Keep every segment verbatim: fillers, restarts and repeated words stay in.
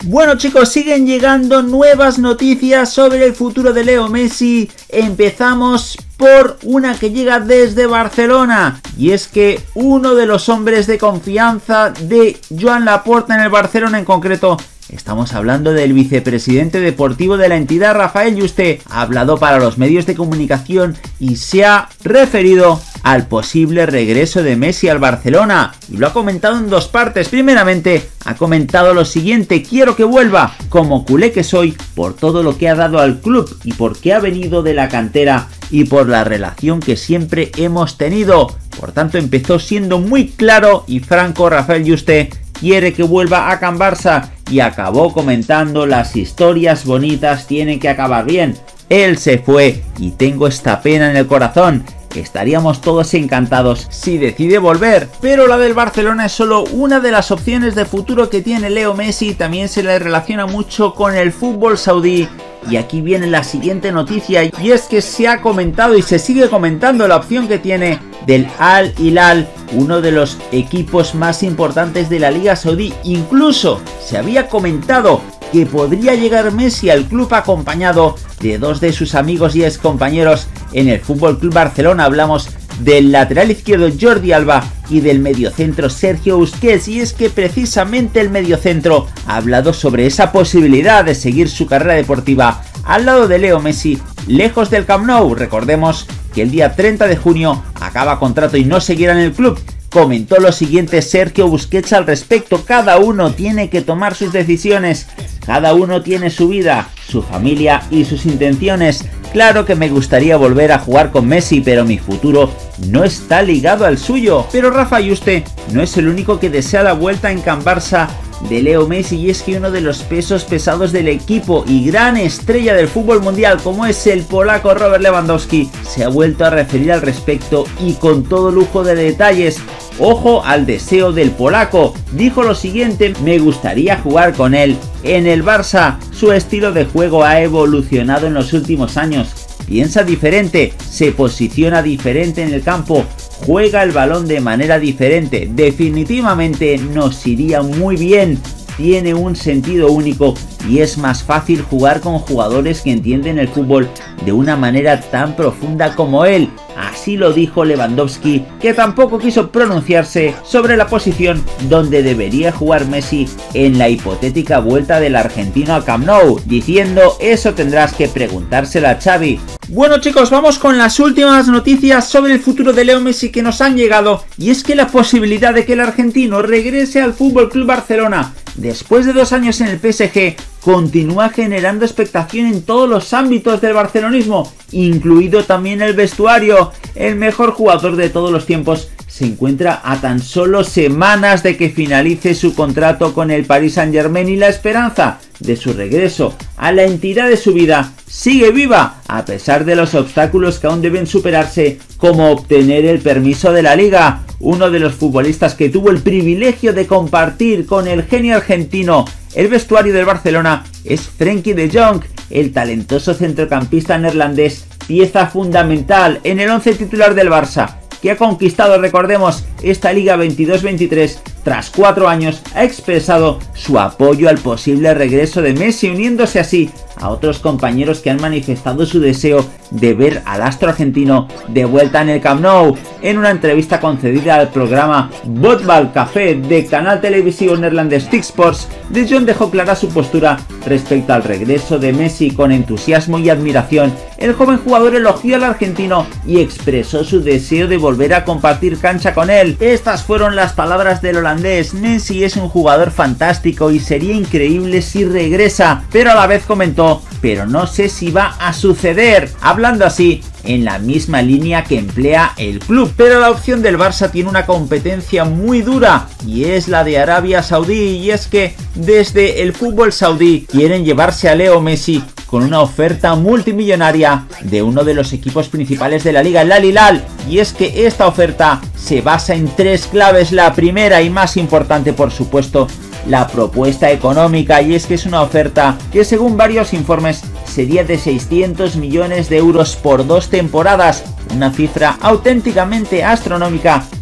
Bueno chicos, siguen llegando nuevas noticias sobre el futuro de Leo Messi. Empezamos por una que llega desde Barcelona, y es que uno de los hombres de confianza de Joan Laporta en el Barcelona en concreto, estamos hablando del vicepresidente deportivo de la entidad, Rafael Yuste, ha hablado para los medios de comunicación y se ha referido al posible regreso de Messi al Barcelona, y lo ha comentado en dos partes. Primeramente, ha comentado lo siguiente: quiero que vuelva, como culé que soy, por todo lo que ha dado al club y porque ha venido de la cantera y por la relación que siempre hemos tenido. Por tanto, empezó siendo muy claro y franco. Rafael Yuste quiere que vuelva a Can Barça y acabó comentando: las historias bonitas tienen que acabar bien. Él se fue y tengo esta pena en el corazón. Estaríamos todos encantados si decide volver, pero la del Barcelona es solo una de las opciones de futuro que tiene Leo Messi. También se le relaciona mucho con el fútbol saudí. Y aquí viene la siguiente noticia, y es que se ha comentado y se sigue comentando la opción que tiene del Al Hilal, uno de los equipos más importantes de la Liga Saudí. Incluso se había comentado que podría llegar Messi al club acompañado de dos de sus amigos y ex compañeros en el F C Barcelona. Hablamos del lateral izquierdo Jordi Alba y del mediocentro Sergio Busquets, y es que precisamente el mediocentro ha hablado sobre esa posibilidad de seguir su carrera deportiva al lado de Leo Messi, lejos del Camp Nou. Recordemos que el día treinta de junio acaba contrato y no seguirá en el club. Comentó lo siguiente Sergio Busquets al respecto: cada uno tiene que tomar sus decisiones, cada uno tiene su vida, su familia y sus intenciones. Claro que me gustaría volver a jugar con Messi, pero mi futuro no está ligado al suyo. Pero Rafa Yuste no es el único que desea la vuelta en Can Barça de Leo Messi, y es que uno de los pesos pesados del equipo y gran estrella del fútbol mundial, como es el polaco Robert Lewandowski, se ha vuelto a referir al respecto y con todo lujo de detalles. Ojo al deseo del polaco, dijo lo siguiente: me gustaría jugar con él en el Barça, su estilo de juego ha evolucionado en los últimos años, piensa diferente, se posiciona diferente en el campo, juega el balón de manera diferente, definitivamente nos iría muy bien, tiene un sentido único y es más fácil jugar con jugadores que entienden el fútbol de una manera tan profunda como él. Así lo dijo Lewandowski, que tampoco quiso pronunciarse sobre la posición donde debería jugar Messi en la hipotética vuelta del argentino a Camp Nou, diciendo: eso tendrás que preguntárselo a Xavi. Bueno chicos, vamos con las últimas noticias sobre el futuro de Leo Messi que nos han llegado, y es que la posibilidad de que el argentino regrese al F C Barcelona después de dos años en el P S G continúa generando expectación en todos los ámbitos del barcelonismo, incluido también el vestuario. El mejor jugador de todos los tiempos se encuentra a tan solo semanas de que finalice su contrato con el Paris Saint-Germain, y la esperanza de su regreso a la entidad de su vida sigue viva, a pesar de los obstáculos que aún deben superarse, como obtener el permiso de la liga. Uno de los futbolistas que tuvo el privilegio de compartir con el genio argentino el vestuario del Barcelona es Frenkie de Jong, el talentoso centrocampista neerlandés, pieza fundamental en el once titular del Barça, que ha conquistado, recordemos, esta Liga veintidós veintitrés. Tras cuatro años ha expresado su apoyo al posible regreso de Messi, uniéndose así a otros compañeros que han manifestado su deseo de ver al astro argentino de vuelta en el Camp Nou. En una entrevista concedida al programa Voetbal Café de canal televisivo neerlandés T I C Sports, De Jong dejó clara su postura respecto al regreso de Messi. Con entusiasmo y admiración, el joven jugador elogió al argentino y expresó su deseo de volver a compartir cancha con él. Estas fueron las palabras del holandés: Messi es un jugador fantástico y sería increíble si regresa, pero a la vez comentó: pero no sé si va a suceder, hablando así en la misma línea que emplea el club. Pero la opción del Barça tiene una competencia muy dura, y es la de Arabia Saudí, y es que desde el fútbol saudí quieren llevarse a Leo Messi con una oferta multimillonaria de uno de los equipos principales de la liga, el Al Hilal, y es que esta oferta se basa en tres claves. La primera y más importante, por supuesto, la propuesta económica, y es que es una oferta que, según varios informes, sería de seiscientos millones de euros por dos temporadas, una cifra auténticamente astronómica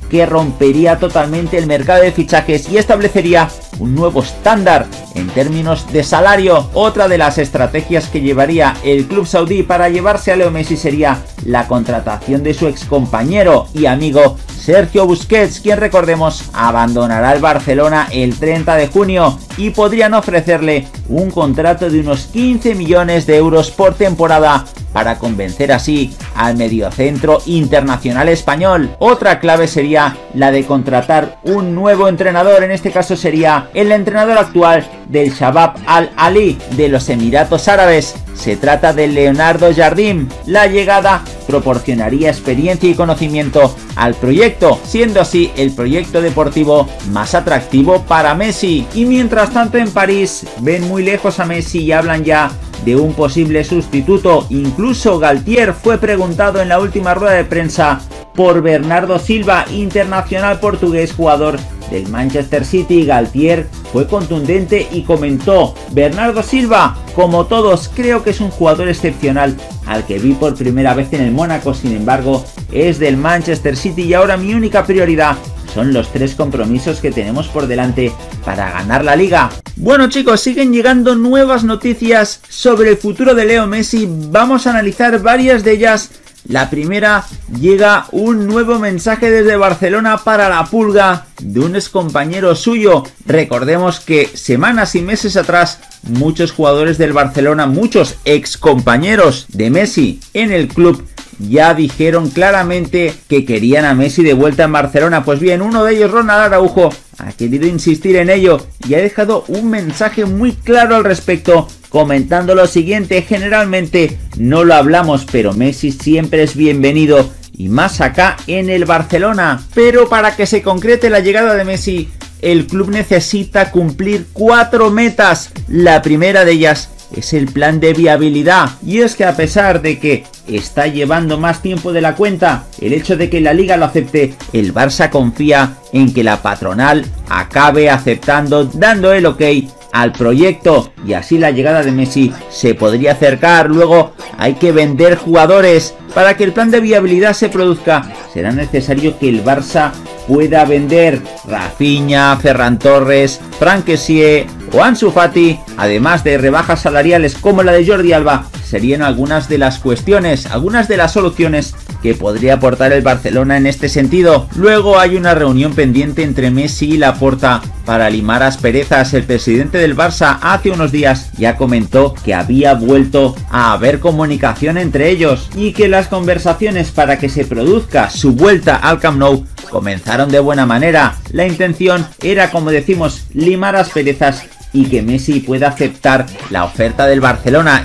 que rompería totalmente el mercado de fichajes y establecería un nuevo estándar en términos de salario. Otra de las estrategias que llevaría el club saudí para llevarse a Leo Messi sería la contratación de su excompañero y amigo Sergio Busquets, quien, recordemos, abandonará el Barcelona el treinta de junio y podrían ofrecerle un contrato de unos quince millones de euros por temporada para convencer así al mediocentro internacional español. Otra clave sería la de contratar un nuevo entrenador, en este caso sería el entrenador actual del Shabab Al-Ahly de los Emiratos Árabes. Se trata de Leonardo Jardim. La llegada proporcionaría experiencia y conocimiento al proyecto, siendo así el proyecto deportivo más atractivo para Messi. Y mientras tanto en París ven muy lejos a Messi y hablan ya de un posible sustituto. Incluso Galtier fue preguntado en la última rueda de prensa por Bernardo Silva, internacional portugués, jugador del Manchester City. Galtier fue contundente y comentó: Bernardo Silva, como todos, creo que es un jugador excepcional al que vi por primera vez en el Mónaco, sin embargo es del Manchester City y ahora mi única prioridad son los tres compromisos que tenemos por delante para ganar la liga. Bueno chicos, siguen llegando nuevas noticias sobre el futuro de Leo Messi. Vamos a analizar varias de ellas. La primera, llega un nuevo mensaje desde Barcelona para la Pulga de un excompañero suyo. Recordemos que semanas y meses atrás muchos jugadores del Barcelona, muchos excompañeros de Messi en el club, ya dijeron claramente que querían a Messi de vuelta en Barcelona. Pues bien, uno de ellos, Ronald Araujo, ha querido insistir en ello y ha dejado un mensaje muy claro al respecto, comentando lo siguiente: generalmente no lo hablamos, pero Messi siempre es bienvenido, y más acá en el Barcelona. Pero para que se concrete la llegada de Messi, el club necesita cumplir cuatro metas. La primera de ellas es el plan de viabilidad, y es que a pesar de que está llevando más tiempo de la cuenta el hecho de que la liga lo acepte, el Barça confía en que la patronal acabe aceptando, dando el ok al proyecto, y así la llegada de Messi se podría acercar. Luego hay que vender jugadores. Para que el plan de viabilidad se produzca, será necesario que el Barça pueda vender Rafinha, Ferran Torres, Fran Kessié o Ansu Fati, además de rebajas salariales como la de Jordi Alba. Serían algunas de las cuestiones, algunas de las soluciones que podría aportar el Barcelona en este sentido. Luego hay una reunión pendiente entre Messi y Laporta para limar asperezas. El presidente del Barça hace unos días ya comentó que había vuelto a haber comunicación entre ellos y que las conversaciones para que se produzca su vuelta al Camp Nou comenzaron de buena manera. La intención era, como decimos, limar asperezas y que Messi pueda aceptar la oferta del Barcelona.